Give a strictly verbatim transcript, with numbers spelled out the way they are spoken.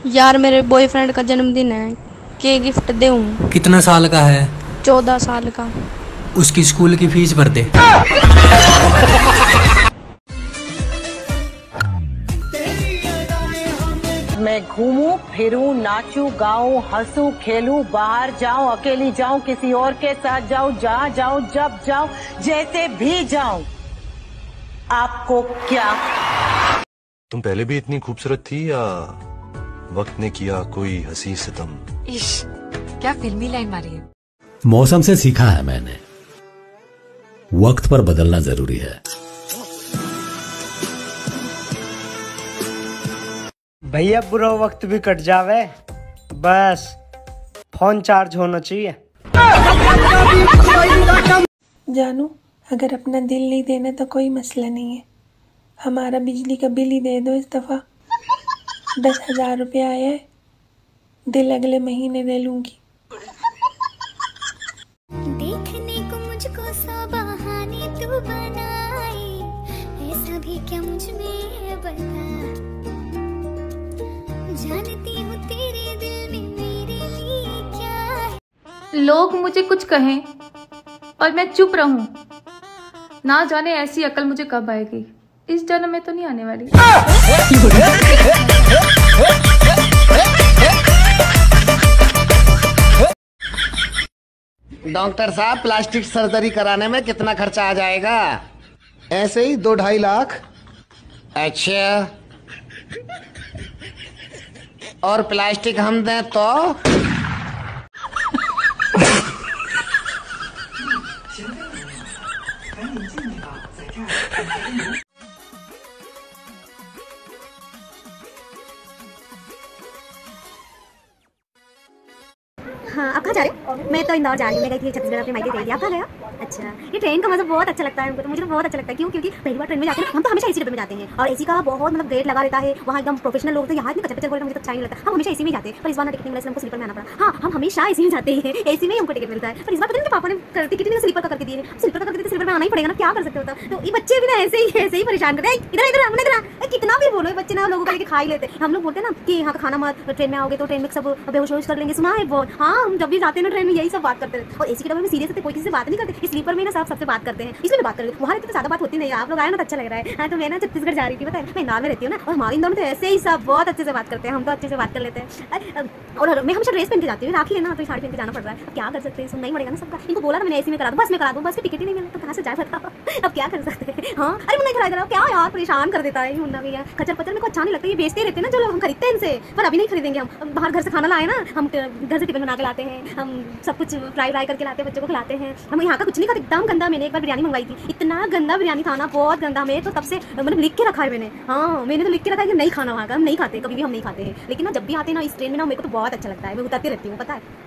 यार मेरे बॉयफ्रेंड का जन्मदिन है, के गिफ्ट दूं? कितना साल का है? चौदह साल का। उसकी स्कूल की फीस भर दे। मैं घूमूं फिरूं नाचूं गाऊं हंसूं खेलूं बाहर जाऊं अकेली जाऊं किसी और के साथ जाऊं जहाँ जाऊं जब जाऊं जैसे भी जाऊं, आपको क्या? तुम पहले भी इतनी खूबसूरत थी या वक्त ने किया कोई हंसी सितम? इश, क्या फिल्मी लाइन मारी है। मौसम से सीखा है मैंने, वक्त पर बदलना जरूरी है। भैया बुरा वक्त भी कट जावे, बस फोन चार्ज होना चाहिए। जानू, अगर अपना दिल नहीं देना तो कोई मसला नहीं है, हमारा बिजली का बिल ही दे दो इस दफा। दस हजार रुपया आया है, दिल अगले महीने दे लूंगी। देखने को मुझको सौ बहाने तू बनाए, ऐसा भी क्या मुझ में बता, जानती हूँ तेरे दिल में मेरे लिए क्या है। लोग मुझे कुछ कहें और मैं चुप रहूं, ना जाने ऐसी अकल मुझे कब आएगी। इस जन्म में तो नहीं आने वाली। डॉक्टर साहब, प्लास्टिक सर्जरी कराने में कितना खर्चा आ जाएगा? ऐसे ही दो ढाई लाख। अच्छा, और प्लास्टिक हम दें तो? हाँ, आप कहाँ जा रहे हो? मैं तो इंदौर जा रही हूँ। मैं गई थी छत्तीसगढ़ अपने मायके गई थी। आप कहाँ गए हो? अच्छा, ये ट्रेन का मजा बहुत अच्छा लगता है हमको तो। मुझे तो बहुत अच्छा लगता है। क्यों? क्योंकि पहली बार ट्रेन में जाते हैं हम तो हमेशा एसी डब्बे में जाते हैं और एसी का बहुत मतलब ग्रेड लगा रहता है वहाँ, एकदम प्रोफेशनल लोग। तो यहाँ इतने कचर कचर बोलते मुझे तो अच्छा नहीं लगता। हम हमेशा एसी में जाते हैं, पर इस बार ना टिकट मिला इसलिए हमको स्लीपर में आना पड़ा। हाँ, हम हमेशा एसी में जाते हैं, एसी में ही हमको टिकट मिलता है। पर इस बार पता नहीं पापा ने टिकट नहीं स्लीपर का करके दिए। स्लीपर का करके दिए, स्लीपर में आना ही पड़ेगा ना, क्या कर सकते होता। तो ये बच्चे भी ना ऐसे ही ऐसे ही परेशान करते हैं। इधर इधर हमने इधर कितना भी बोलो, बच्चे ना लोगों को लेके खा ही लेते हैं। हम लोग बोलते हैं ना कि यहाँ का खाना मत, ट्रेन में आओगे तो ट्रेन में सब बेहोश होश कर लेंगे। सुना है बहुत। हाँ, हम जब भी जाते हैं ना ट्रेन में यही सब बात करते हैं। और एसी के डब्बे में सीरियस होते, कोई किसी से बात नहीं करते। स्लीपर में ना सब सबसे बात करते हैं, इसमें बात करते हैं। वहाँ रहते तो ज्यादा बात होती नहीं है। आप लोग आए ना तो अच्छा लग रहा है। हाँ, तो मैं ना छत्तीसगढ़ जा रही थी, पता है मैं इंदौर में रहती हूँ ना, और हमारे इंदौर में तो ऐसे ही सब बहुत अच्छे से बात करते हैं। हम तो अच्छे से बात कर लेते हैं। और मैं हमेशा ड्रेस पहन के जाती हूँ, राखी है ना तो साड़ी पहन के जाना पड़ रहा है। अब क्या कर सकते हैं, सुनना ही पड़ेगा ना सबका। इनको बोला ना मैंने एसी में करा दूँ, बस में करा दूँ, बस में टिकट ही नहीं मिला तो कहाँ से जाए बताओ। अब क्या कर सकते हैं। हाँ, अरे मुन्ना खड़ा करा, क्या यार परेशान कर देता है मुन्ना भैया। खचर पचर में को अच्छा नहीं लगता। ये बेचते रहते हैं ना जो लोग, हम खरीदते हैं इनसे, पर अभी नहीं खरीदेंगे। हम बाहर घर से खाना लाए ना, हम घर से टिफिन बना के लाते हैं, हम सब कुछ फ्राई व्राई करके लाते हैं, बच्चों को खिलाते हैं। हम यहाँ का कुछ नहीं खाते, एकदम गंदा। मैंने एक बार बिरयानी मंगवाई थी, इतना गंदा बिरयानी था ना, बहुत गंदा। मैं तो तब से मतलब लिख के रखा है मैंने। हाँ, मैंने तो लिख के रखा है कि नहीं खाना वहाँ का, हम नहीं खाते, कभी भी हम नहीं खाते हैं। लेकिन ना जब भी आते हैं ना इस ट्रेन में ना, मेरे को तो बहुत अच्छा लगता है। मैं उतरती रहती हूँ, पता है।